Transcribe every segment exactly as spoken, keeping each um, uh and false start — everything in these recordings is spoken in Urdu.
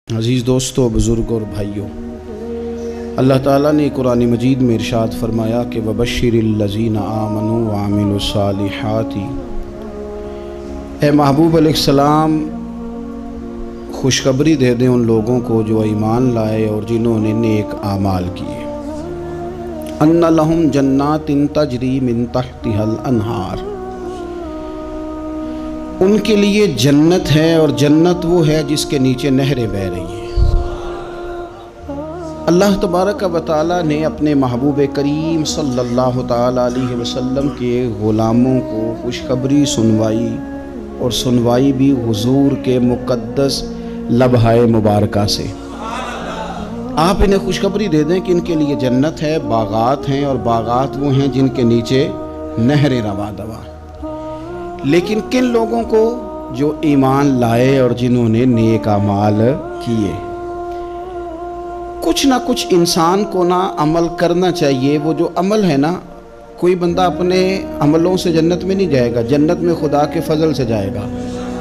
عزیز دوستو، بزرگ اور بھائیوں، اللہ تعالیٰ نے قرآن مجید میں ارشاد فرمایا کہ وَبَشِّرِ الَّذِينَ آمَنُوا وَعَمِلُوا الصَّالِحَاتِ، اے محبوب علیہ السلام خوشخبری دے دیں ان لوگوں کو جو ایمان لائے اور جنہوں نے نیک اعمال کیے، ان لہم جنات تجری من تحتها الانہار، ان کے لیے جنت ہے اور جنت وہ ہے جس کے نیچے نہریں بہہ رہی ہیں۔ اللہ تبارک و تعالیٰ نے اپنے محبوب کریم صلی اللہ تعالیٰ علیہ وسلم کے غلاموں کو خوشخبری سنوائی، اور سنوائی بھی حضور کے مقدس لبہائے مبارکہ سے۔ آپ انہیں خوشخبری دے دیں کہ ان کے لیے جنت ہے، باغات ہیں، اور باغات وہ ہیں جن کے نیچے نہریں رواں دواں۔ لیکن کن لوگوں کو؟ جو ایمان لائے اور جنہوں نے نیک اعمال کیے۔ کچھ نہ کچھ انسان کو نہ عمل کرنا چاہیے۔ وہ جو عمل ہے نا، کوئی بندہ اپنے عملوں سے جنت میں نہیں جائے گا، جنت میں خدا کے فضل سے جائے گا۔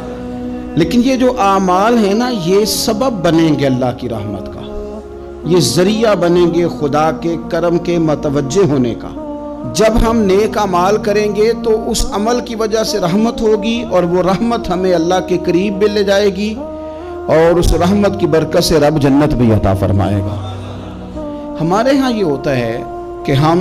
لیکن یہ جو اعمال ہیں نا، یہ سبب بنیں گے اللہ کی رحمت کا، یہ ذریعہ بنیں گے خدا کے کرم کے متوجہ ہونے کا۔ جب ہم نیک اعمال کریں گے تو اس عمل کی وجہ سے رحمت ہوگی، اور وہ رحمت ہمیں اللہ کے قریب بھی لے جائے گی، اور اس رحمت کی برکت سے رب جنت بھی عطا فرمائے گا۔ ہمارے ہاں یہ ہوتا ہے کہ ہم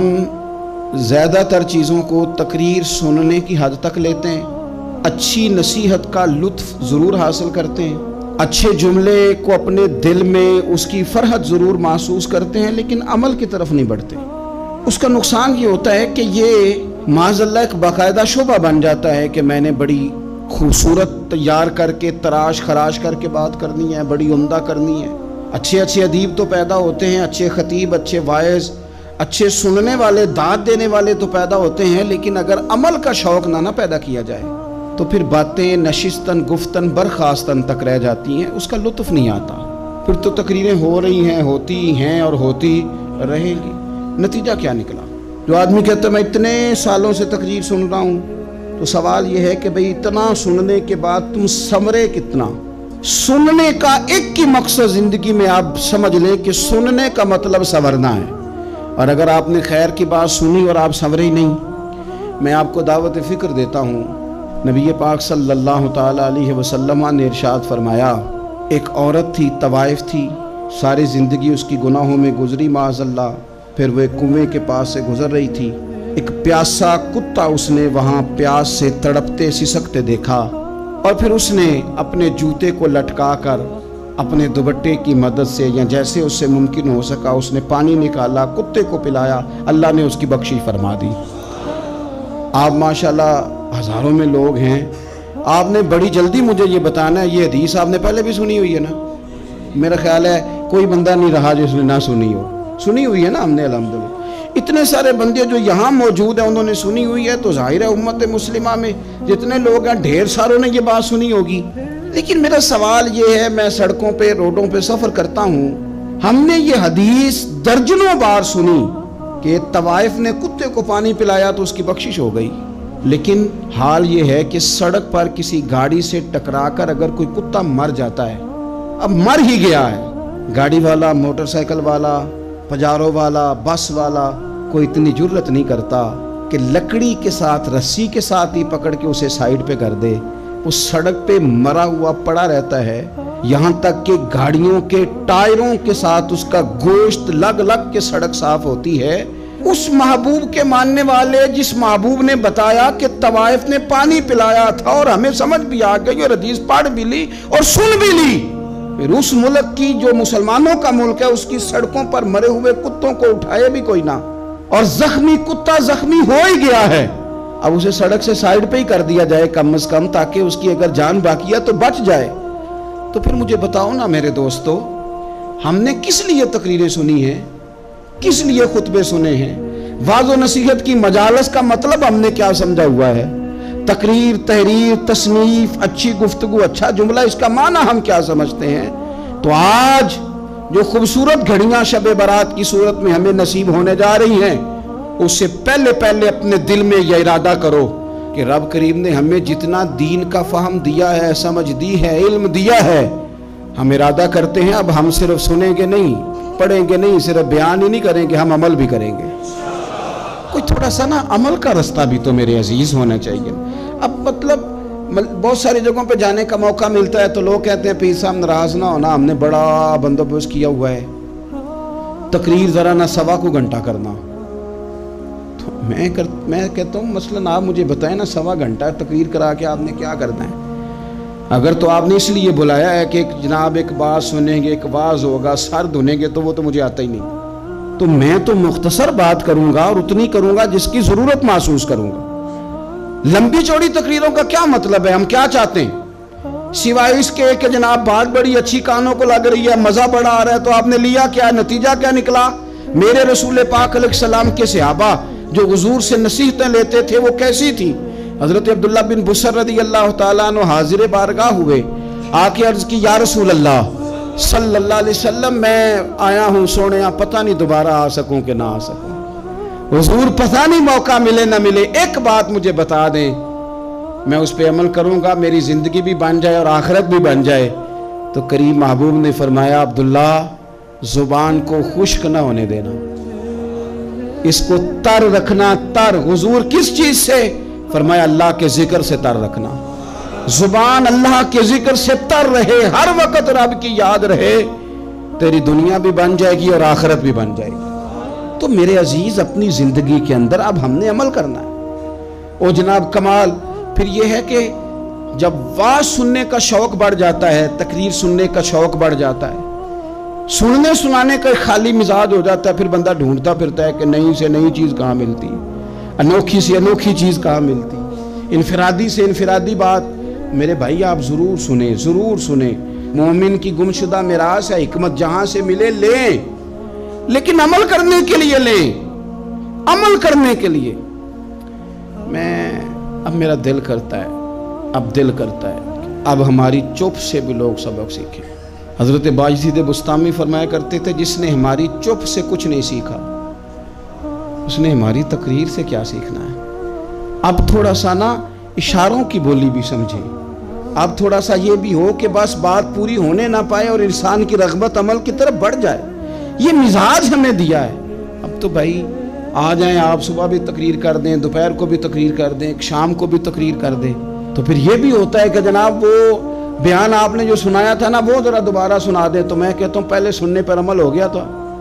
زیادہ تر چیزوں کو تقریر سننے کی حد تک لیتے ہیں، اچھی نصیحت کا لطف ضرور حاصل کرتے ہیں، اچھے جملے کو اپنے دل میں اس کی فرحت ضرور محسوس کرتے ہیں، لیکن عمل کی طرف نہیں بڑھتے۔ اس کا نقصان یہ ہوتا ہے کہ یہ معاذ اللہ ایک باقاعدہ شعبہ بن جاتا ہے کہ میں نے بڑی خوبصورت تیار کر کے تراش خراش کر کے بات کرنی ہے، بڑی عمدہ کرنی ہے۔ اچھے اچھے ادیب تو پیدا ہوتے ہیں، اچھے خطیب، اچھے واعظ، اچھے سننے والے، داد دینے والے تو پیدا ہوتے ہیں، لیکن اگر عمل کا شوق نہ نہ پیدا کیا جائے تو پھر باتیں نشستن گفتن برخاستن تک رہ جاتی ہیں، اس کا لطف نہیں آتا۔ پھر تو تقریریں ہو رہی ہیں، ہوتی ہیں اور ہوتی رہیں گی۔ نتیجہ کیا نکلا؟ جو آدمی کہتا ہے میں اتنے سالوں سے تقریر سن رہا ہوں، تو سوال یہ ہے کہ بھئی اتنا سننے کے بعد تم سمرے کتنا؟ سننے کا ایک ہی مقصد زندگی میں آپ سمجھ لیں کہ سننے کا مطلب سنورنا ہے، اور اگر آپ نے خیر کی بات سنی اور آپ سنورے ہی نہیں، میں آپ کو دعوت فکر دیتا ہوں۔ نبی پاک صلی اللہ تعالیٰ علیہ وسلم نے ارشاد فرمایا، ایک عورت تھی، طوائف تھی، ساری زندگی اس کی گناہوں میں گزری معاذ اللہ، پھر وہ ایک کنویں کے پاس سے گزر رہی تھی، ایک پیاسا کتا اس نے وہاں پیاس سے تڑپتے سسکتے دیکھا، اور پھر اس نے اپنے جوتے کو لٹکا کر اپنے دوپٹے کی مدد سے یا جیسے اس سے ممکن ہو سکا اس نے پانی نکالا، کتے کو پلایا، اللہ نے اس کی بخشش فرما دی۔ آپ ماشاءاللہ ہزاروں میں لوگ ہیں، آپ نے بڑی جلدی مجھے یہ بتانا ہے، یہ حدیث آپ نے پہلے بھی سنی ہوئی ہے نا؟ میرا خیال ہے کوئی بندہ نہیں رہا جس نے نہ سنی ہو، سنی ہوئی ہے نا ہم نے الحمدللہ۔ اتنے سارے بندے جو یہاں موجود ہیں انہوں نے سنی ہوئی ہے، تو ظاہر ہے امت مسلمہ میں جتنے لوگ ہیں ڈھیر ساروں نے یہ بات سنی ہوگی۔ لیکن میرا سوال یہ ہے، میں سڑکوں پہ روڈوں پہ سفر کرتا ہوں، ہم نے یہ حدیث درجنوں بار سنی کہ طوائف نے کتے کو پانی پلایا تو اس کی بخشش ہو گئی، لیکن حال یہ ہے کہ سڑک پر کسی گاڑی سے ٹکرا کر اگر کوئی کتا مر جاتا ہے، اب مر ہی گیا ہے، گاڑی والا، موٹر سائیکل والا، پجارو والا، بس والا کوئی اتنی جرت نہیں کرتا کہ لکڑی کے ساتھ، رسی کے ساتھ ہی پکڑ کے اسے سائیڈ پہ کر دے۔ اس سڑک پہ مرا ہوا پڑا رہتا ہے، یہاں تک کہ گاڑیوں کے ٹائروں کے ساتھ اس کا گوشت لگ لگ کے سڑک صاف ہوتی ہے۔ اس محبوب کے ماننے والے جس محبوب نے بتایا کہ طوائف نے پانی پلایا تھا، اور ہمیں سمجھ بھی آ گئی اور حدیث پڑھ بھی لی اور سن بھی لی، پھر اس ملک کی جو مسلمانوں کا ملک ہے اس کی سڑکوں پر مرے ہوئے کتوں کو اٹھائے بھی کوئی نہ، اور زخمی کتا زخمی ہو ہی گیا ہے، اب اسے سڑک سے سائیڈ پہ ہی کر دیا جائے کم از کم، تاکہ اس کی اگر جان باقی ہے تو بچ جائے۔ تو پھر مجھے بتاؤ نا میرے دوستو، ہم نے کس لیے تقریریں سنی ہیں، کس لیے خطبے سنے ہیں؟ واعظ و نصیحت کی مجالس کا مطلب ہم نے کیا سمجھا ہوا ہے؟ تقریر، تحریر، تصنیف، اچھی گفتگو، اچھا جملہ، اس کا معنی ہم کیا سمجھتے ہیں؟ تو آج جو خوبصورت گھڑیاں شب برات کی صورت میں ہمیں نصیب ہونے جا رہی ہیں، اس سے پہلے پہلے اپنے دل میں یہ ارادہ کرو کہ رب کریم نے ہمیں جتنا دین کا فہم دیا ہے، سمجھ دی ہے، علم دیا ہے، ہم ارادہ کرتے ہیں اب ہم صرف سنیں گے نہیں، پڑھیں گے نہیں، صرف بیان ہی نہیں کریں گے، ہم عمل بھی کریں گے۔ کوئی تھوڑا سا نا عمل کا رستہ بھی تو میرے عزیز ہونا چاہیے۔ اب مطلب بہت ساری جگہوں پہ جانے کا موقع ملتا ہے تو لوگ کہتے ہیں پیر صاحب ناراض نہ ہونا، ہم نے بڑا بندوبست کیا ہوا ہے، تقریر ذرا نہ سوا کو گھنٹہ کرنا۔ تو میں کر میں کہتا ہوں مثلاً آپ مجھے بتائیں نا، سوا گھنٹہ تقریر کرا کے آپ نے کیا کرنا ہے؟ اگر تو آپ نے اس لیے بلایا ہے کہ جناب ایک بات سنیں گے، ایک واز ہوگا، سر دھنیں گے، تو وہ تو مجھے آتا ہی نہیں۔ تو میں تو مختصر بات کروں گا اور اتنی کروں گا جس کی ضرورت محسوس کروں گا۔ لمبی چوڑی تقریروں کا کیا مطلب ہے؟ ہم کیا چاہتے ہیں سوائے اس کے کہ جناب بات بڑی اچھی کانوں کو لگ رہی ہے، مزہ بڑا آ رہا ہے، تو آپ نے لیا کیا؟ نتیجہ کیا نکلا؟ میرے رسول پاک علیہ السلام کے صحابہ جو حضور سے نصیحتیں لیتے تھے وہ کیسی تھی؟ حضرت عبداللہ بن بصر رضی اللہ تعالیٰ عنہ حاضر بارگاہ ہوئے، آ کے عرض کی یا رسول اللہ صلی اللہ علیہ وسلم، میں آیا ہوں سونے، پتہ نہیں دوبارہ آ سکوں کہ نہ آ سکوں، حضور پتہ نہیں موقع ملے نہ ملے، ایک بات مجھے بتا دیں، میں اس پہ عمل کروں گا، میری زندگی بھی بن جائے اور آخرت بھی بن جائے۔ تو کریم محبوب نے فرمایا عبداللہ زبان کو خشک نہ ہونے دینا، اس کو تر رکھنا۔ تر حضور کس چیز سے؟ فرمایا اللہ کے ذکر سے تر رکھنا، زبان اللہ کے ذکر سے تر رہے، ہر وقت رب کی یاد رہے، تیری دنیا بھی بن جائے گی اور آخرت بھی بن جائے گی۔ تو میرے عزیز اپنی زندگی کے اندر اب ہم نے عمل کرنا ہے۔ اور جناب کمال پھر یہ ہے کہ جب واز سننے کا شوق بڑھ جاتا ہے، تقریر سننے کا شوق بڑھ جاتا ہے، سننے سنانے کا خالی مزاج ہو جاتا ہے، پھر بندہ ڈھونڈتا پھرتا ہے کہ نئی سے نئی چیز کہاں ملتی، انوکھی سے انوکھی چیز کہاں ملتی، انفرادی سے انفرادی بات۔ میرے بھائی آپ ضرور سنیں، ضرور سنیں، مومن کی گمشدہ میراث ہے، حکمت جہاں سے ملے لیں، لیکن عمل کرنے کے لیے لیں، عمل کرنے کے لیے۔ میں اب میرا دل کرتا ہے اب دل کرتا ہے اب ہماری چپ سے بھی لوگ سبق سیکھیں۔ حضرت باجزید بستامی فرمایا کرتے تھے جس نے ہماری چپ سے کچھ نہیں سیکھا اس نے ہماری تقریر سے کیا سیکھنا ہے۔ اب تھوڑا سا نا اشاروں کی بولی بھی سمجھیں، اب تھوڑا سا یہ بھی ہو کہ بس بات پوری ہونے نہ پائے اور انسان کی رغبت عمل کی طرف بڑھ جائے، یہ مزاج ہمیں دیا ہے۔ اب تو بھائی آ جائیں آپ، صبح بھی تقریر کر دیں، دوپہر کو بھی تقریر کر دیں، شام کو بھی تقریر کر دیں، تو پھر یہ بھی ہوتا ہے کہ جناب وہ بیان آپ نے جو سنایا تھا نا وہ ذرا دوبارہ سنا دیں۔ تو میں کہتا ہوں پہلے سننے پر عمل ہو گیا تو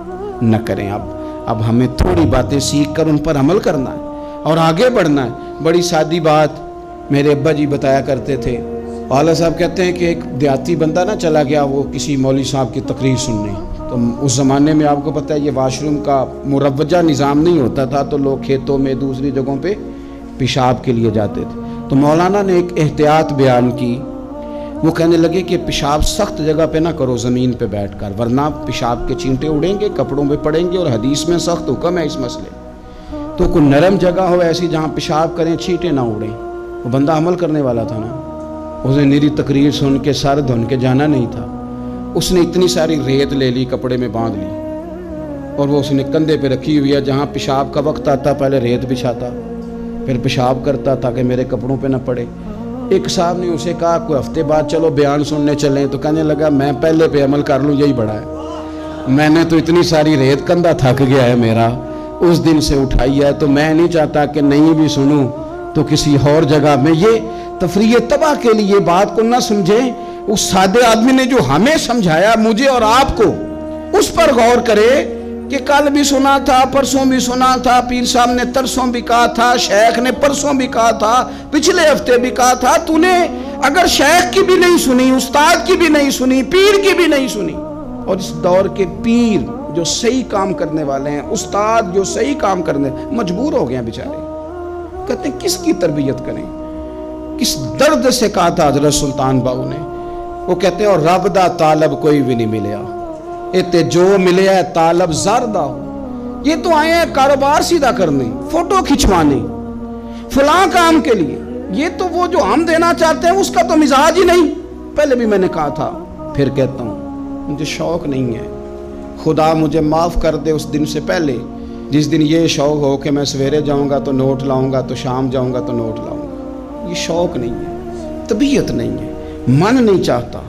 نہ کریں۔ اب اب ہمیں تھوڑی باتیں سیکھ کر ان پر عمل کرنا ہے اور آگے بڑھنا ہے۔ بڑی سادی بات میرے ابا جی بتایا کرتے تھے، والد صاحب کہتے ہیں کہ ایک دیہاتی بندہ نہ چلا گیا وہ کسی مولوی صاحب کی تقریر سننے، تو اس زمانے میں آپ کو پتہ ہے یہ واش روم کا مروجہ نظام نہیں ہوتا تھا، تو لوگ کھیتوں میں دوسری جگہوں پہ پیشاب کے لیے جاتے تھے۔ تو مولانا نے ایک احتیاط بیان کی، وہ کہنے لگے کہ پیشاب سخت جگہ پہ نہ کرو زمین پہ بیٹھ کر، ورنہ پیشاب کے چینٹے اڑیں گے، کپڑوں پہ پڑیں گے، اور حدیث میں سخت حکم ہے اس مسئلے۔ تو کوئی نرم جگہ ہو ایسی جہاں پیشاب کریں چینٹے نہ اڑیں۔ وہ بندہ عمل کرنے والا تھا نا، اسے نیری تقریر سن کے سر دھن کے جانا نہیں تھا، اس نے اتنی ساری ریت لے لی، کپڑے میں باندھ لی، اور وہ اس نے کندھے پہ رکھی ہوئی ہے، جہاں پیشاب کا وقت آتا پہلے ریت بچھاتا، پھر پیشاب کرتا تاکہ میرے کپڑوں پہ نہ پڑے۔ ایک صاحب نے اسے کہا کوئی ہفتے بعد چلو بیان سننے چلیں، تو کہنے لگا میں پہلے پہ عمل کر لوں یہی بڑا ہے، میں نے تو اتنی ساری ریت کندھا تھک گیا ہے میرا، اس دن سے اٹھائی ہے، تو میں نہیں چاہتا کہ نہیں بھی سنوں تو کسی اور جگہ میں۔ یہ تفریح تباہ کے لیے بات کو نہ سمجھیں، اس سادے آدمی نے جو ہمیں سمجھایا مجھے اور آپ کو، اس پر غور کرے کہ کل بھی سنا تھا، پرسوں بھی سنا تھا، پیر صاحب نے ترسوں بھی کہا تھا، شیخ نے پرسوں بھی کہا تھا، پچھلے ہفتے بھی کہا تھا۔ تو نے اگر شیخ کی بھی نہیں سنی، استاد کی بھی نہیں سنی، پیر کی بھی نہیں سنی، اور اس دور کے پیر جو صحیح کام کرنے والے ہیں، استاد جو صحیح کام کرنے مجبور ہو گئے ہیں بیچارے، کہتے ہیں کس کی تربیت کریں، کس درد سے کہا تھا حضرت سلطان باؤ نے، وہ کہتے ہیں اور رب دا طالب کوئی بھی نہیں ملیا، اتے جو ملے ہے طالب زردہ ہو۔ یہ تو آئے ہیں کاروبار سیدھا کرنے، فوٹو کھچوانے، فلاں کام کے لیے، یہ تو وہ جو ہم دینا چاہتے ہیں اس کا تو مزاج ہی نہیں۔ پہلے بھی میں نے کہا تھا، پھر کہتا ہوں مجھے شوق نہیں ہے، خدا مجھے معاف کر دے اس دن سے پہلے جس دن یہ شوق ہو کہ میں سویرے جاؤں گا تو نوٹ لاؤں گا، تو شام جاؤں گا تو نوٹ لاؤں گا۔ یہ شوق نہیں ہے، طبیعت نہیں ہے، من نہیں چاہتا۔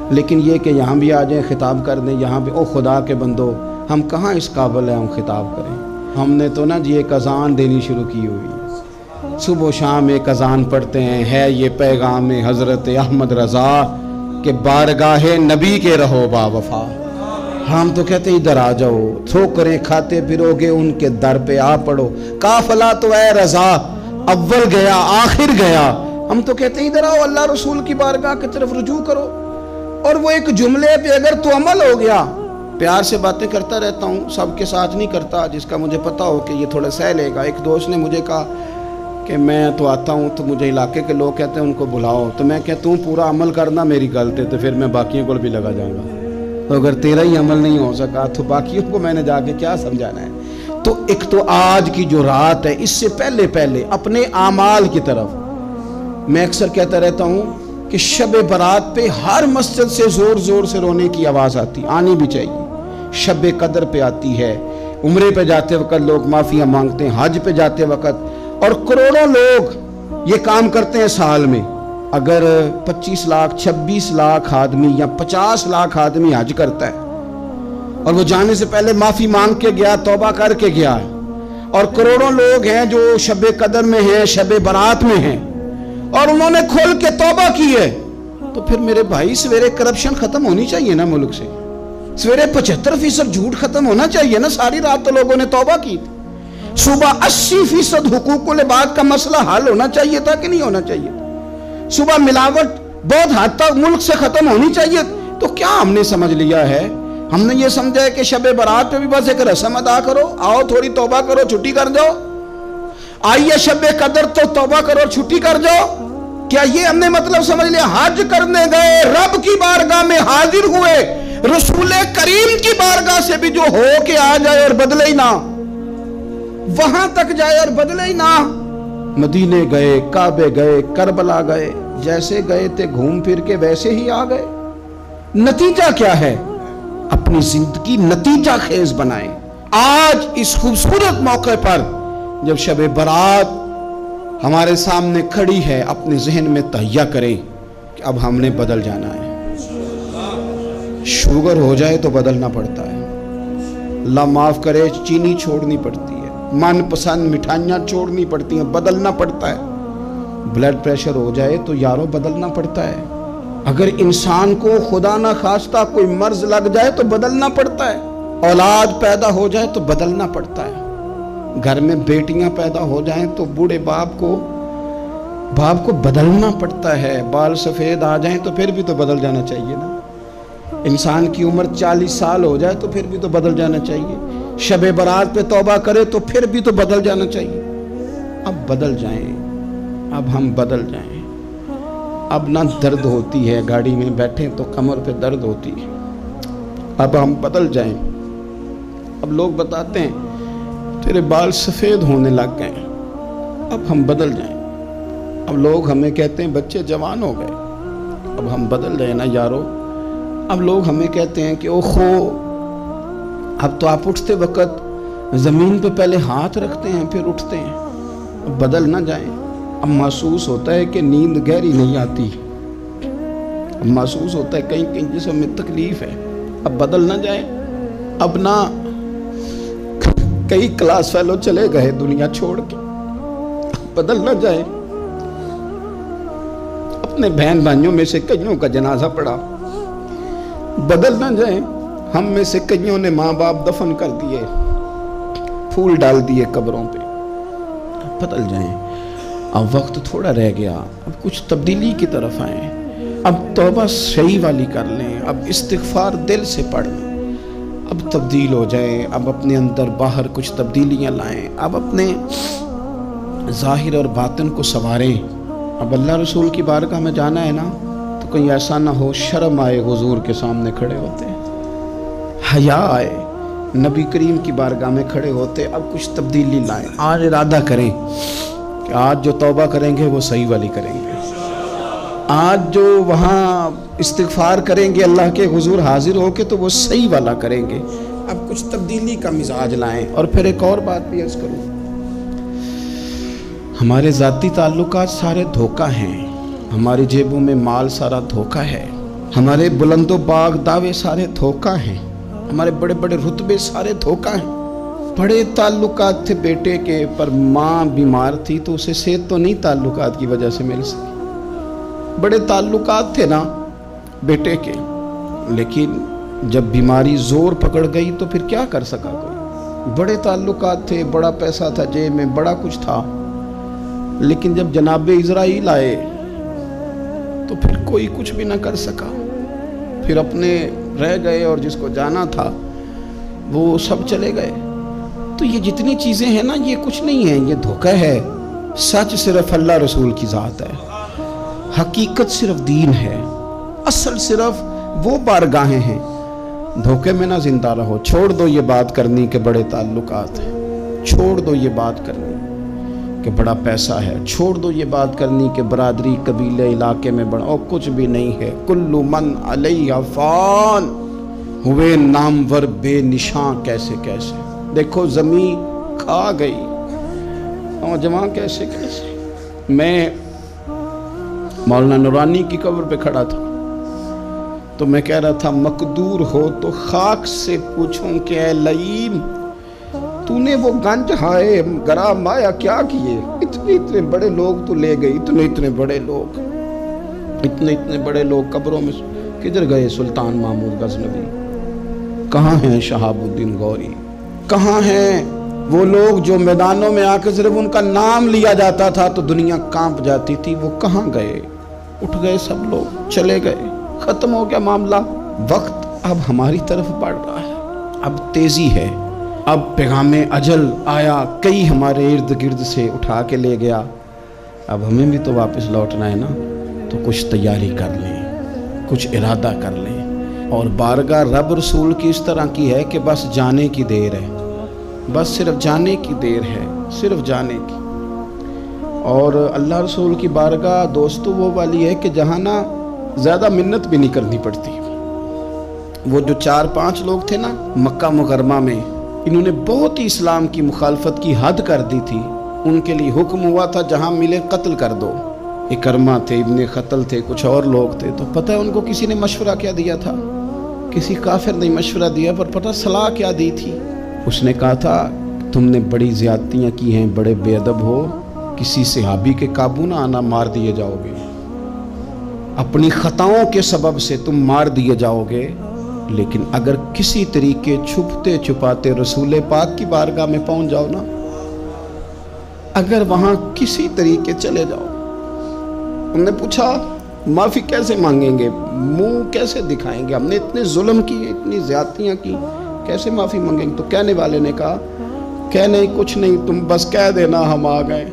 لیکن یہ کہ یہاں بھی آ جائیں خطاب کر دیں یہاں بھی، او خدا کے بندو ہم کہاں اس قابل ہیں ہم خطاب کریں؟ ہم نے تو نا جی ایک اذان دینی شروع کی ہوئی ہے، صبح و شام ایک اذان پڑھتے ہیں، ہے یہ پیغام حضرت احمد رضا کہ بارگاہ نبی کے رہو با وفا۔ ہم تو کہتے ہیں ادھر آ جاؤ، ٹھوکریں کھاتے پھرو گے ان کے در پہ آ پڑو، قافلہ تو اے رضا اول گیا آخر گیا۔ ہم تو کہتے ہیں ادھر آؤ، اللہ رسول کی بارگاہ کی طرف رجوع کرو۔ اور وہ ایک جملے پہ اگر تو عمل ہو گیا، پیار سے باتیں کرتا رہتا ہوں، سب کے ساتھ نہیں کرتا، جس کا مجھے پتا ہو کہ یہ تھوڑا سہ لے گا۔ ایک دوست نے مجھے کہا کہ میں تو آتا ہوں تو مجھے علاقے کے لوگ کہتے ہیں ان کو بلاؤ، تو میں کہتا ہوں پورا عمل کرنا میری غلط ہے، تو پھر میں باقیوں کو بھی لگا جاؤں گا۔ تو اگر تیرا ہی عمل نہیں ہو سکا تو باقیوں کو میں نے جا کے کیا سمجھانا ہے؟ تو ایک تو آج کی جو رات ہے، اس سے پہلے پہلے اپنے اعمال کی طرف، میں اکثر کہتا رہتا ہوں کہ شب برات پہ ہر مسجد سے زور زور سے رونے کی آواز آتی، آنی بھی چاہیے۔ شب قدر پہ آتی ہے، عمرے پہ جاتے وقت لوگ معافیاں مانگتے ہیں، حج پہ جاتے وقت، اور کروڑوں لوگ یہ کام کرتے ہیں سال میں۔ اگر پچیس لاکھ چھبیس لاکھ آدمی یا پچاس لاکھ آدمی حج کرتا ہے اور وہ جانے سے پہلے معافی مانگ کے گیا، توبہ کر کے گیا ہے، اور کروڑوں لوگ ہیں جو شب قدر میں ہیں، شب برات میں ہیں، اور انہوں نے کھل کے توبہ کی ہے، تو پھر میرے بھائی سویرے کرپشن ختم ہونی چاہیے نا ملک سے، سویرے پچہتر فیصد جھوٹ ختم ہونا چاہیے نا۔ ساری رات تو لوگوں نے توبہ کی تھی، صبح اسی فیصد حقوق العباد کا مسئلہ حل ہونا چاہیے تھا کہ نہیں ہونا چاہیے تھا؟ صبح ملاوٹ بہت حد تک ملک سے ختم ہونی چاہیے۔ تو کیا ہم نے سمجھ لیا ہے؟ ہم نے یہ سمجھا ہے کہ شب برات پہ بھی بس ایک رسم ادا کرو، آؤ تھوڑی توبہ کرو چھٹی کر جاؤ، آئیے شب قدر تو توبہ کرو چھٹی کر جاؤ۔ کیا یہ ہم نے مطلب سمجھ لیا؟ حج کرنے گئے، رب کی بارگاہ میں حاضر ہوئے، رسول کریم کی بارگاہ سے بھی جو ہو کے آ جائے اور بدلے ہی نہ، وہاں تک جائے اور بدلے ہی نہ۔ مدینے گئے، کعبے گئے، کربلا گئے، جیسے گئے تھے گھوم پھر کے ویسے ہی آ گئے۔ نتیجہ کیا ہے؟ اپنی زندگی نتیجہ خیز بنائیں۔ آج اس خوبصورت موقع پر جب شب برات ہمارے سامنے کھڑی ہے، اپنے ذہن میں تہیہ کریں کہ اب ہم نے بدل جانا ہے۔ شوگر ہو جائے تو بدلنا پڑتا ہے، اللہ معاف کرے چینی چھوڑنی پڑتی ہے، من پسند مٹھائیاں چھوڑنی پڑتی ہیں، بدلنا پڑتا ہے۔ بلڈ پریشر ہو جائے تو یارو بدلنا پڑتا ہے۔ اگر انسان کو خدا نہ خواستہ کوئی مرض لگ جائے تو بدلنا پڑتا ہے۔ اولاد پیدا ہو جائے تو بدلنا پڑتا ہے۔ گھر میں بیٹیاں پیدا ہو جائیں تو بوڑھے باپ کو باپ کو بدلنا پڑتا ہے۔ بال سفید آ جائیں تو پھر بھی تو بدل جانا چاہیے نا۔ انسان کی عمر چالیس سال ہو جائے تو پھر بھی تو بدل جانا چاہیے۔ شب برات پہ توبہ کرے تو پھر بھی تو بدل جانا چاہیے۔ اب بدل جائیں، اب ہم بدل جائیں۔ اب نہ درد ہوتی ہے، گاڑی میں بیٹھیں تو کمر پہ درد ہوتی ہے، اب ہم بدل جائیں۔ اب لوگ بتاتے ہیں تیرے بال سفید ہونے لگ گئے، اب ہم بدل جائیں۔ اب لوگ ہمیں کہتے ہیں بچے جوان ہو گئے، اب ہم بدل جائیں نا یارو۔ اب لوگ ہمیں کہتے ہیں کہ اوخو اب تو آپ اٹھتے وقت زمین پہ پہلے ہاتھ رکھتے ہیں پھر اٹھتے ہیں، اب بدل نہ جائیں۔ اب محسوس ہوتا ہے کہ نیند گہری نہیں آتی، اب محسوس ہوتا ہے کہیں کہیں جسم میں تکلیف ہے، اب بدل نہ جائیں۔ اب نہ کئی کلاس فیلو چلے گئے دنیا چھوڑ کے، بدل نہ جائیں۔ اپنے بہن بھائیوں میں سے کئیوں کا جنازہ پڑا، بدل نہ جائیں۔ ہم میں سے کئیوں نے ماں باپ دفن کر دیے، پھول ڈال دیے قبروں پہ، بدل جائیں۔ اب وقت تھوڑا رہ گیا، اب کچھ تبدیلی کی طرف آئیں، اب توبہ صحیح والی کر لیں، اب استغفار دل سے پڑھ لیں، اب تبدیل ہو جائیں، اب اپنے اندر باہر کچھ تبدیلیاں لائیں، اب اپنے ظاہر اور باطن کو سنواریں۔ اب اللہ رسول کی بارگاہ میں جانا ہے نا تو کہیں ایسا نہ ہو شرم آئے حضور کے سامنے کھڑے ہوتے، حیا آئے نبی کریم کی بارگاہ میں کھڑے ہوتے۔ اب کچھ تبدیلی لائیں، آج ارادہ کریں کہ آج جو توبہ کریں گے وہ صحیح والی کریں گے، آج جو وہاں استغفار کریں گے اللہ کے حضور حاضر ہو کے تو وہ صحیح والا کریں گے۔ اب کچھ تبدیلی کا مزاج لائیں۔ اور پھر ایک اور بات بھی عرض کروں، ہمارے ذاتی تعلقات سارے دھوکہ ہیں، ہماری جیبوں میں مال سارا دھوکہ ہے، हमारे बुलंदो बाग दावे सारे धोखा हैं, हमारे बड़े बड़े रुतबे सारे धोखा हैं। बड़े ताल्लुकात थे बेटे के, पर माँ बीमार थी तो उसे सेहत तो नहीं ताल्लुकात की वजह से मिल सकी। बड़े ताल्लुकात थे ना बेटे के, लेकिन जब बीमारी जोर पकड़ गई तो फिर क्या कर सका कोई। बड़े ताल्लुकात थे, बड़ा पैसा था जेब में, बड़ा कुछ था, लेकिन जब जनाब इज़राइल आए तो फिर कोई कुछ भी ना कर सका। फिर अपने रह गए और जिसको जाना था वो सब चले गए। तो ये जितनी चीज़ें हैं ना, ये कुछ नहीं है, ये धोखा है। सच सिर्फ अल्लाह रसूल की ज़ात है, हकीकत सिर्फ दीन है, असल सिर्फ वो बारगाहें हैं। धोखे में ना जिंदा रहो। छोड़ दो ये बात करनी कि बड़े ताल्लुकात हैं, छोड़ दो ये बात करनी कि बड़ा पैसा है, छोड़ दो ये बात करनी कि बरादरी कबीले इलाके में बड़ा, और कुछ भी नहीं है। कुल्लु मन अलैहा फान, हुए नामवर बेनिशां कैसे कैसे। देखो ज़मीं खा गई, नौजवान कैसे कैसे। मैं मौलाना नूरानी की कब्र पे खड़ा था तो मैं कह रहा था, मकदूर हो तो खाक से पूछूं कि ऐ लईम, तूने वो गंज हाय गरा माया क्या किए। इतने इतने बड़े लोग तो ले गए, इतने इतने बड़े लोग, इतने इतने बड़े लोग कब्रों में किधर गए। सुल्तान महमूद गजनवी कहाँ हैं, शहाबुद्दीन गौरी कहाँ हैं। वो लोग जो मैदानों में आकर सिर्फ उनका नाम लिया जाता था तो दुनिया कांप जाती थी, वो कहाँ गए। उठ गए सब लोग, चले गए, खत्म हो गया मामला। वक्त अब हमारी तरफ बढ़ रहा है, अब तेजी है, अब पैगामे अजल आया, कई हमारे इर्द गिर्द से उठा के ले गया। अब हमें भी तो वापस लौटना है ना, तो कुछ तैयारी कर लें, कुछ इरादा कर लें। और बारगाह रब रसूल की इस तरह की है कि बस जाने की देर है, बस सिर्फ जाने की देर है, सिर्फ जाने की। और अल्लाह रसूल की बारगाह दोस्तों वो वाली है कि जहाँ ना ज़्यादा मिन्नत भी नहीं करनी पड़ती। वो जो चार पांच लोग थे ना मक्का मुकरमा में, इन्होंने बहुत ही इस्लाम की मुखालफत की हद कर दी थी। उनके लिए हुक्म हुआ था जहाँ मिले कत्ल कर दो। इकरमा थे, इब्ने खतल थे, कुछ और लोग थे। तो पता है उनको किसी ने मशवरा क्या दिया था? किसी काफिर ने मशवरा दिया, पर पता सलाह क्या दी थी? उसने कहा था तुमने बड़ी ज़्यादतियाँ की हैं, बड़े बेअदब हो, किसी सहाबी के काबू ना आना, मार दिए जाओगे। अपनी खताओं के सबब से तुम मार दिए जाओगे। लेकिन अगर किसी तरीके छुपते छुपाते रसूल पाक की बारगाह में पहुंच जाओ ना, अगर वहां किसी तरीके चले जाओ। उन्होंने पूछा माफ़ी कैसे मांगेंगे, मुंह कैसे दिखाएंगे, हमने इतने जुल्म किए, इतनी ज़्यादतियाँ की, कैसे माफ़ी मांगेंगे? तो कहने वाले ने कहा कह नहीं कुछ नहीं, तुम बस कह देना हम आ गए,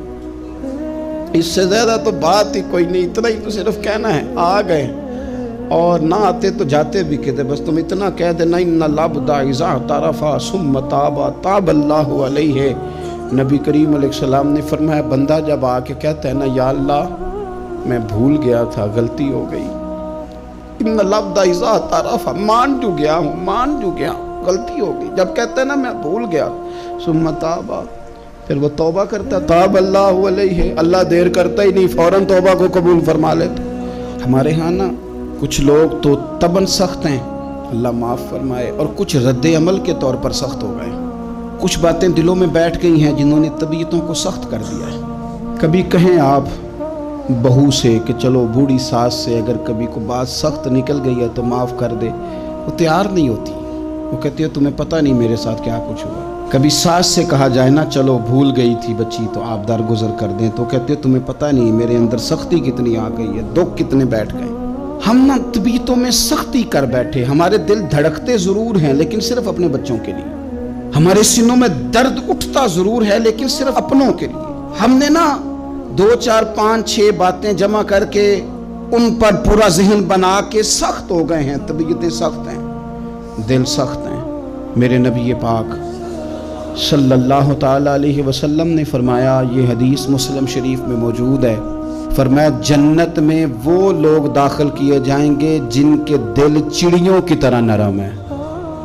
इससे ज़्यादा तो बात ही कोई नहीं, इतना ही तो सिर्फ कहना है आ गए। और ना आते तो जाते भी कहते, बस तुम इतना कह देना इन्ना लाबदा इज़ा तारफ़ा सुम्मा ताबा ताबल्लाहु अलैहि। नबी करीम अलैहिस्सलाम ने फरमाया बंदा जब आके कहता है ना या अल्लाह मैं भूल गया था, गलती हो गई, इन्ना लाबदा इज़ा तारफ़ा, मान जू गया हूँ, मान जू गया, गलती हो गई। जब कहते हैं ना मैं भूल गया, सुम्मा ताबा, फिर वो तौबा करता, ताबल्लाहु अलैहि, अल्लाह देर करता ही नहीं, फ़ौरन तौबा को कबूल फरमा लेते। हमारे यहाँ ना कुछ लोग तो तबन सख्त हैं, अल्लाह माफ़ फरमाए, और कुछ रद्द अमल के तौर पर सख्त हो गए। कुछ बातें दिलों में बैठ गई हैं जिन्होंने तबीयतों को सख्त कर दिया है। कभी कहें आप बहू से कि चलो बूढ़ी सास से अगर कभी को बात सख्त निकल गई है तो माफ़ कर दे, वो तैयार नहीं होती। वो कहती है तुम्हें पता नहीं मेरे साथ क्या कुछ हुआ। कभी सास से कहा जाए ना चलो भूल गई थी बच्ची तो आप दरगुजर कर दें, तो कहते हैं तुम्हें पता नहीं मेरे अंदर सख्ती कितनी आ गई है, दुख कितने बैठ गए। हम ना तबीयतों में सख्ती कर बैठे, हमारे दिल धड़कते ज़रूर हैं लेकिन सिर्फ अपने बच्चों के लिए, हमारे सीनों में दर्द उठता ज़रूर है लेकिन सिर्फ अपनों के लिए। हमने ना दो चार पाँच छः बातें जमा करके उन पर पूरा जहन बना के सख्त हो गए हैं, तबीयतें सख्त हैं, दिल सख्त हैं। मेरे नबी पाक सल्लल्लाहु ताला अलैहि वसल्लम ने फरमाया, ये हदीस मुस्लिम शरीफ में मौजूद है, फरमाया जन्नत में वो लोग दाखिल किए जाएंगे जिनके दिल चिड़ियों की तरह नरम है।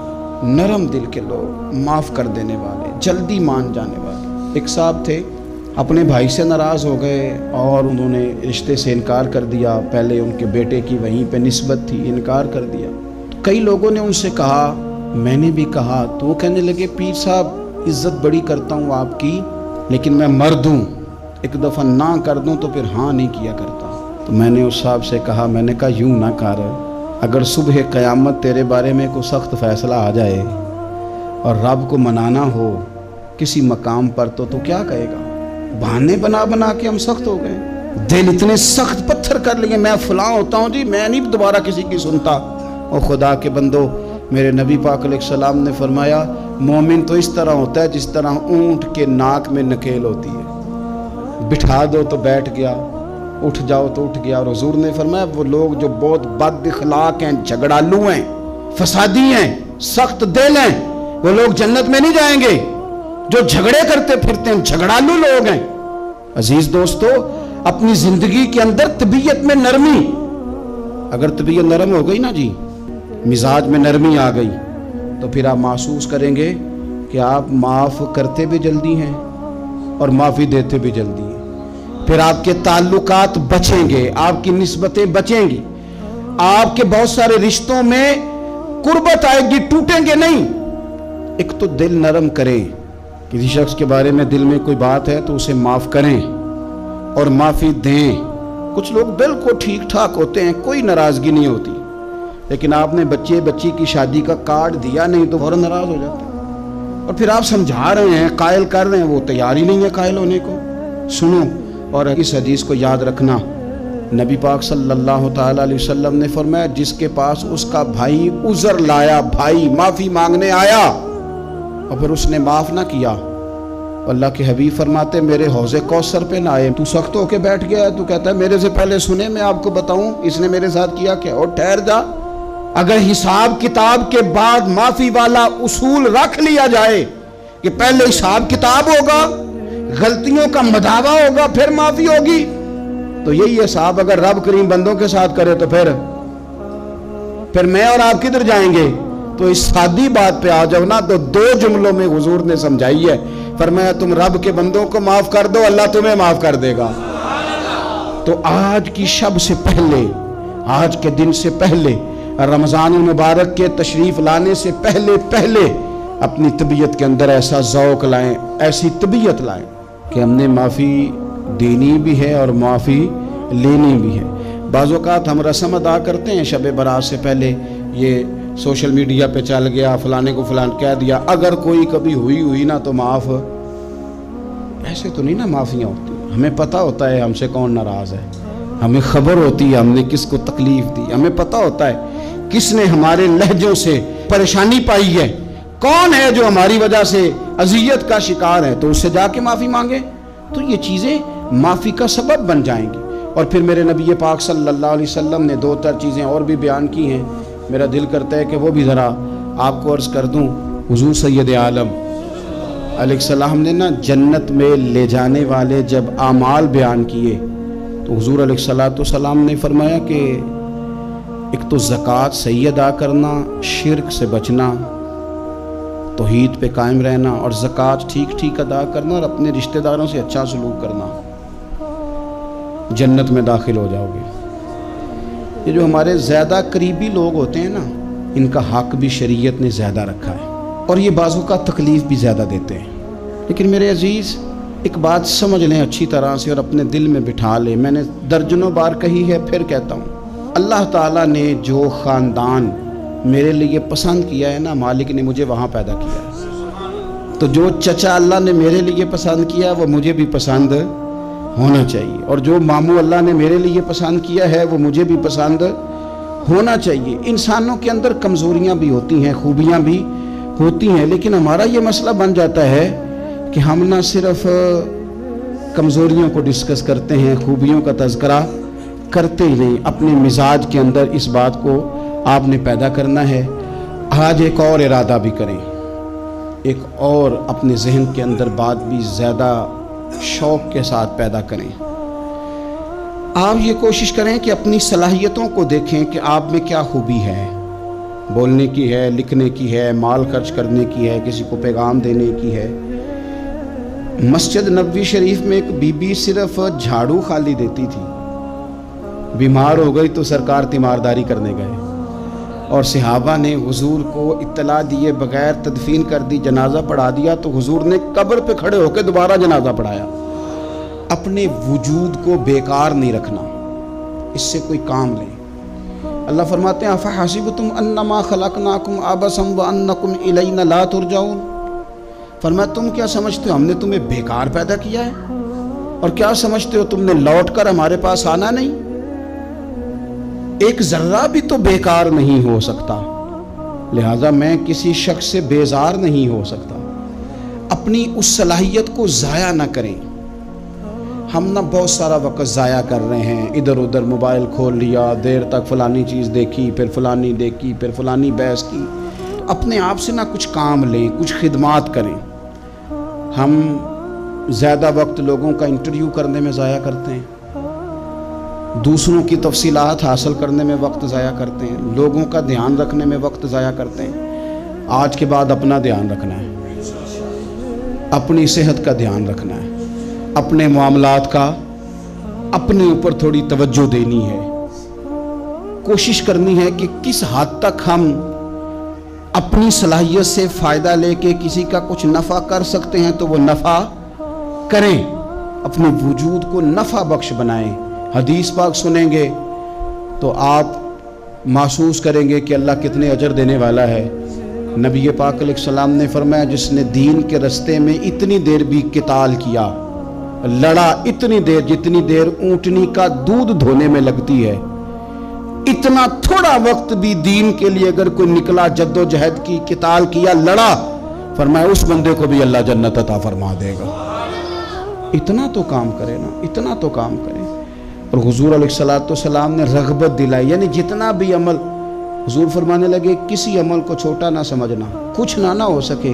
नरम दिल के लोग, माफ़ कर देने वाले, जल्दी मान जाने वाले। एक साहब थे اپنے بھائی سے ناراض ہو گئے اور انہوں نے رشتے سے انکار کر دیا. پہلے ان کے بیٹے کی وہیں پہ نسبت تھی, انکار کر دیا. کئی لوگوں نے ان سے کہا, میں نے بھی کہا, تو وہ کہنے لگے پیر صاحب عزت بڑی کرتا ہوں آپ کی, لیکن میں مرد ہوں, ایک دفعہ نہ کر دوں تو پھر ہاں نہیں کیا کرتا. تو میں نے اس صاحب سے کہا, میں نے کہا یوں نہ کر, اگر صبح قیامت تیرے بارے میں کوئی سخت فیصلہ آ جائے اور رب کو منانا ہو کسی مقام پر تو تو کیا کہے گا؟ بہانے بنا بنا کے ہم سخت ہو گئے, دل اتنے سخت پتھر کر لیے, میں فلاں ہوتا ہوں جی, میں نہیں دوبارہ کسی کی سنتا. اور خدا کے بندو, میرے نبی پاک علیہ السلام نے فرمایا مومن تو اس طرح ہوتا ہے جس طرح اونٹ کے ناک میں نکیل ہوتی ہے, بٹھا دو تو بیٹھ گیا, اٹھ جاؤ تو اٹھ گیا. اور حضور نے فرمایا وہ لوگ جو بہت بد اخلاق ہیں, جھگڑالو ہیں, فسادی ہیں, سخت دل ہیں, وہ لوگ جنت میں نہیں جائیں گے. جو جھگڑے کرتے پھرتے ہیں جھگڑالو لوگ ہیں. عزیز دوستو, اپنی زندگی کے اندر طبیعت میں نرمی, اگر طبیعت نرم ہو گئی نا جی, مزاج میں نرمی آ گئی, تو پھر آپ محسوس کریں گے کہ آپ معاف کرتے بھی جلدی ہیں اور معافی دیتے بھی جلدی ہیں. پھر آپ کے تعلقات بچیں گے, آپ کی نسبتیں بچیں گی, آپ کے بہت سارے رشتوں میں قربت آئے گی, ٹوٹیں گے نہیں. ایک تو دل نرم کریں, کسی شخص کے بارے میں دل میں کوئی بات ہے تو اسے معاف کریں اور معافی دیں. کچھ لوگ بالکل ٹھیک ٹھاک ہوتے ہیں, کوئی ناراضگی نہیں ہوتی, لیکن آپ نے بچے بچی کی شادی کا کارڈ دیا نہیں تو فوراً ناراض ہو جاتے ہیں. اور پھر آپ سمجھا رہے ہیں, قائل کر رہے ہیں, وہ تیار ہی نہیں ہے قائل ہونے کو. سنو, اور اس حدیث کو یاد رکھنا, نبی پاک صلی اللہ تعالیٰ علیہ وسلم نے فرمایا جس کے پاس اس کا بھائی عذر لایا, بھائی معافی مانگنے آیا اور پھر اس نے معاف نہ کیا, اللہ کے حبیب فرماتے میرے حوض کوثر پہ نہ آئے. تو سخت ہو کے بیٹھ گیا ہے, تو کہتا ہے میرے سے پہلے سنے, میں آپ کو بتاؤں اس نے میرے ساتھ کیا کیا. اور ٹھہر جا, اگر حساب کتاب کے بعد معافی والا اصول رکھ لیا جائے کہ پہلے حساب کتاب ہوگا, غلطیوں کا مداوع ہوگا, پھر معافی ہوگی, تو یہی حساب اگر رب کریم بندوں کے ساتھ کرے تو پھر پھر میں اور آپ کدھر جائیں گے؟ تو اس سادی بات پہ آ جاؤ نا, تو دو جملوں میں حضور نے سمجھائی ہے. فرمایا تم رب کے بندوں کو معاف کر دو, اللہ تمہیں معاف کر دے گا. تو آج کی شب سے پہلے, آج کے دن سے پہلے, رمضان المبارک کے تشریف لانے سے پہلے پہلے اپنی طبیعت کے اندر ایسا ذوق لائیں, ایسی طبیعت لائیں کہ ہم نے معافی دینی بھی ہے اور معافی لینی بھی ہے. بعض اوقات ہم رسم ادا کرتے ہیں شب برات سے پہلے, یہ سوشل میڈیا پہ چل گیا, فلانے کو فلان کہہ دیا, اگر کوئی کبھی ہوئی ہوئی نا تو معاف. ایسے تو نہیں نا معافیاں ہوتی. ہمیں پتہ ہوتا ہے ہم سے کون ناراض ہے, ہمیں خبر ہوتی ہے ہم نے کس کو تکلیف دی, ہمیں پتہ ہوتا ہے کس نے ہمارے لہجوں سے پریشانی پائی ہے, کون ہے جو ہماری وجہ سے اذیت کا شکار ہے, تو اس سے جا کے معافی مانگے, تو یہ چیزیں معافی کا سبب بن جائیں گی. اور پھر میرے نبی پاک صلی اللہ علیہ وسلم نے دو تر چیزیں اور بھی بیان کی ہیں, میرا دل کرتا ہے کہ وہ بھی ذرا آپ کو عرض کر دوں. حضور سید عالم علیہ السلام نے نا جنت میں لے جانے والے جب اعمال بیان کیے تو حضور علیہ السلام نے فرمایا کہ ایک تو زکوٰۃ صحیح ادا کرنا, شرک سے بچنا, توحید پہ قائم رہنا, اور زکوٰۃ ٹھیک ٹھیک ادا کرنا, اور اپنے رشتہ داروں سے اچھا سلوک کرنا, جنت میں داخل ہو جاؤ گے. یہ جو ہمارے زیادہ قریبی لوگ ہوتے ہیں نا, ان کا حق بھی شریعت نے زیادہ رکھا ہے, اور یہ بعضوں کا تکلیف بھی زیادہ دیتے ہیں. لیکن میرے عزیز ایک بات سمجھ لیں اچھی طرح سے اور اپنے دل میں بٹھا لیں, میں نے درجنوں بار کہی ہے, پھر کہتا ہوں, اللہ تعالیٰ نے جو خاندان میرے لیے پسند کیا ہے نا, مالک نے مجھے وہاں پیدا کیا ہے, تو جو چچا اللہ نے میرے لیے پسند کیا وہ مجھے بھی پسند ہونا چاہیے, اور جو ماموں اللہ نے میرے لیے پسند کیا ہے وہ مجھے بھی پسند ہونا چاہیے. انسانوں کے اندر کمزوریاں بھی ہوتی ہیں, خوبیاں بھی ہوتی ہیں, لیکن ہمارا یہ مسئلہ بن جاتا ہے کہ ہم نہ صرف کمزوریوں کو ڈسکس کرتے ہیں, خوبیوں کا تذکرہ کرتے ہی نہیں. اپنے مزاج کے اندر اس بات کو آپ نے پیدا کرنا ہے. آج ایک اور ارادہ بھی کریں, ایک اور اپنے ذہن کے اندر بات بھی زیادہ شوق کے ساتھ پیدا کریں. آپ یہ کوشش کریں کہ اپنی صلاحیتوں کو دیکھیں کہ آپ میں کیا خوبی ہے, بولنے کی ہے, لکھنے کی ہے, مال خرچ کرنے کی ہے, کسی کو پیغام دینے کی ہے. مسجد نبوی شریف میں ایک بی بی صرف جھاڑو خالی دیتی تھی، بیمار ہو گئی تو سرکار تیمارداری کرنے گئے اور صحابہ نے حضور کو اطلاع دیے بغیر تدفین کر دی، جنازہ پڑھا دیا تو حضور نے قبر پہ کھڑے ہو کے دوبارہ جنازہ پڑھایا۔ اپنے وجود کو بیکار نہیں رکھنا، اس سے کوئی کام لیں۔ اللہ فرماتے ہیں افحسبتم انما خلقناکم عبثا وانکم الینا لا ترجعون، فرمایا تم کیا سمجھتے ہو ہم نے تمہیں بیکار پیدا کیا ہے، اور کیا سمجھتے ہو تم نے لوٹ کر ہمارے پاس آنا نہیں؟ ایک ذرہ بھی تو بیکار نہیں ہو سکتا، لہذا میں کسی شخص سے بیزار نہیں ہو سکتا۔ اپنی اس صلاحیت کو ضائع نہ کریں۔ ہم نہ بہت سارا وقت ضائع کر رہے ہیں، ادھر ادھر موبائل کھول لیا، دیر تک فلانی چیز دیکھی، پھر فلانی دیکھی، پھر فلانی بحث کی۔ اپنے آپ سے نہ کچھ کام لیں، کچھ خدمات کریں۔ ہم زیادہ وقت لوگوں کا انٹرویو کرنے میں ضائع کرتے ہیں، دوسروں کی تفصیلات حاصل کرنے میں وقت ضائع کرتے ہیں، لوگوں کا دھیان رکھنے میں وقت ضائع کرتے ہیں۔ آج کے بعد اپنا دھیان رکھنا ہے، اپنی صحت کا دھیان رکھنا ہے، اپنے معاملات کا اپنے اوپر تھوڑی توجہ دینی ہے، کوشش کرنی ہے کہ کس حد تک ہم اپنی صلاحیت سے فائدہ لے کے کسی کا کچھ نفع کر سکتے ہیں تو وہ نفع کریں، اپنے وجود کو نفع بخش بنائیں۔ حدیث پاک سنیں گے تو آپ محسوس کریں گے کہ اللہ کتنے اجر دینے والا ہے۔ نبی پاک علیہ السلام نے فرمایا جس نے دین کے رستے میں اتنی دیر بھی قتال کیا، لڑا اتنی دیر جتنی دیر اونٹنی کا دودھ دھونے میں لگتی ہے، اتنا تھوڑا وقت بھی دین کے لیے اگر کوئی نکلا، جد و جہد کی، قتال کیا، لڑا، فرمایا اس بندے کو بھی اللہ جنت عطا فرما دے گا۔ اتنا تو کام کرے نا، اتنا تو کام کرے۔ اور حضور علیہ السلام نے رغبت دلائی، یعنی جتنا بھی عمل، حضور فرمانے لگے کسی عمل کو چھوٹا نہ سمجھنا، کچھ نہ نہ ہو سکے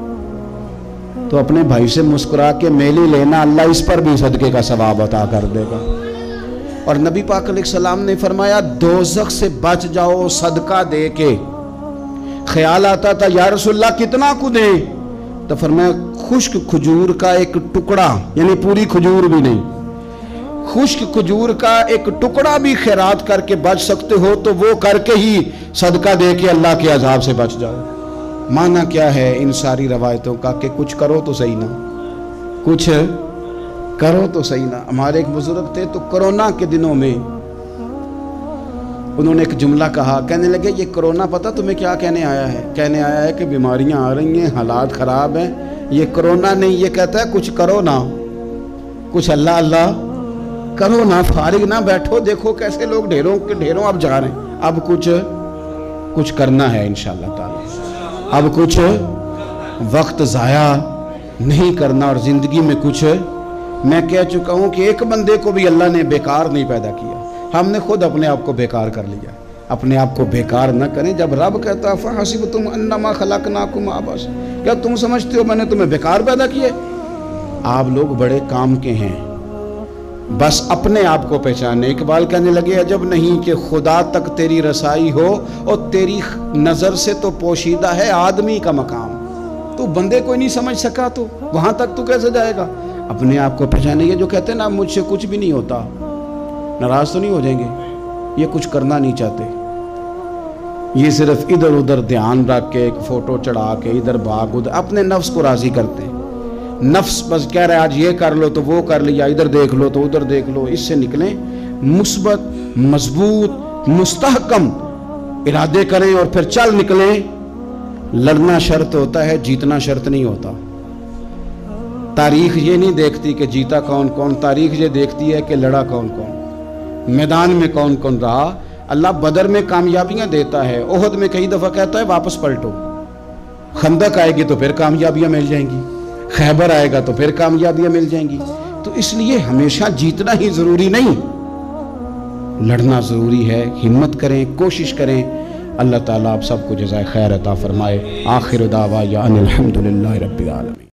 تو اپنے بھائی سے مسکرا کے میلی لینا، اللہ اس پر بھی صدقے کا ثواب عطا کر دے گا۔ اور نبی پاک علیہ السلام نے فرمایا دوزخ سے بچ جاؤ صدقہ دے کے۔ خیال آتا تھا یا رسول اللہ کتنا کو دیں؟ تو فرمایا خشک کھجور کا ایک ٹکڑا، یعنی پوری کھجور بھی نہیں، خشک کھجور کا ایک ٹکڑا بھی خیرات کر کے بچ سکتے ہو تو وہ کر کے ہی صدقہ دے کے اللہ کے عذاب سے بچ جاؤ۔ معنی کیا ہے ان ساری روایتوں کا کہ کچھ کرو تو صحیح نہ، کچھ کرو تو صحیح نہ۔ ہمارے ایک بزرگ تھے تو کرونا کے دنوں میں انہوں نے ایک جملہ کہا، کہنے لگے یہ کرونا پتہ تمہیں کیا کہنے آیا ہے؟ کہنے آیا ہے کہ بیماریاں آ رہی ہیں، حالات خراب ہیں، یہ کرونا نہیں، یہ کہتا ہے کچھ کرو نا، کچھ اللہ اللہ کرو نا، فارغ نہ بیٹھو، دیکھو کیسے لوگ ڈھیروں کے ڈھیروں اب جا رہے ہیں، اب کچھ کچھ کرنا ہے انشاءاللہ تعالی، اب کچھ وقت ضائع نہیں کرنا اور زندگی میں کچھ۔ میں کہہ چکا ہوں کہ ایک بندے کو بھی اللہ نے بیکار نہیں پیدا کیا، ہم نے خود اپنے آپ کو بیکار کر لیا۔ اپنے آپ کو بیکار نہ کریں۔ جب رب کہتا فحسبتم انما خلقناکم عبثا، کیا تم سمجھتے ہو میں نے تمہیں بیکار پیدا کیا؟ آپ لوگ بڑے کام کے ہیں، بس اپنے آپ کو پہچانے۔ اقبال کہنے لگے عجب نہیں کہ خدا تک تیری رسائی ہو اور تیری نظر سے تو پوشیدہ ہے آدمی کا مقام، تو بندے کوئی نہیں سمجھ سکا تو وہاں تک تو کیسے جائے گا؟ اپنے آپ کو پہچانے۔ یہ جو کہتے ہیں نا مجھ سے کچھ بھی نہیں ہوتا، ناراض تو نہیں ہو جائیں گے؟ یہ کچھ کرنا نہیں چاہتے، یہ صرف ادھر ادھر دھیان رکھ کے ایک فوٹو چڑھا کے ادھر بھاگ ادھر اپنے نفس کو راضی کرتے ہیں۔ نفس بس کہہ رہے آج یہ کر لو تو وہ کر لیا، ادھر دیکھ لو تو ادھر دیکھ لو۔ اس سے نکلیں، مثبت مضبوط مستحکم ارادے کریں اور پھر چل نکلیں۔ لڑنا شرط ہوتا ہے، جیتنا شرط نہیں ہوتا۔ تاریخ یہ نہیں دیکھتی کہ جیتا کون کون، تاریخ یہ دیکھتی ہے کہ لڑا کون کون، میدان میں کون کون رہا۔ اللہ بدر میں کامیابیاں دیتا ہے، احد میں کئی دفعہ کہتا ہے واپس پلٹو، خندق آئے گی تو پھر کامیابیاں مل جائیں گی، خیبر آئے گا تو پھر کامیابیاں مل جائیں گی۔ تو اس لیے ہمیشہ جیتنا ہی ضروری نہیں، لڑنا ضروری ہے۔ ہمت کریں، کوشش کریں۔ اللہ تعالیٰ آپ سب کو جزائے خیر عطا فرمائے۔ آخر دعوانا ان الحمدللہ رب العالمین۔